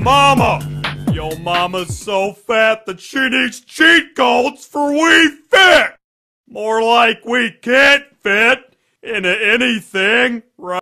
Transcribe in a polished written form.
mama. Yo mama's so fat that she needs cheat codes for we fit. More like we can't fit into anything, right?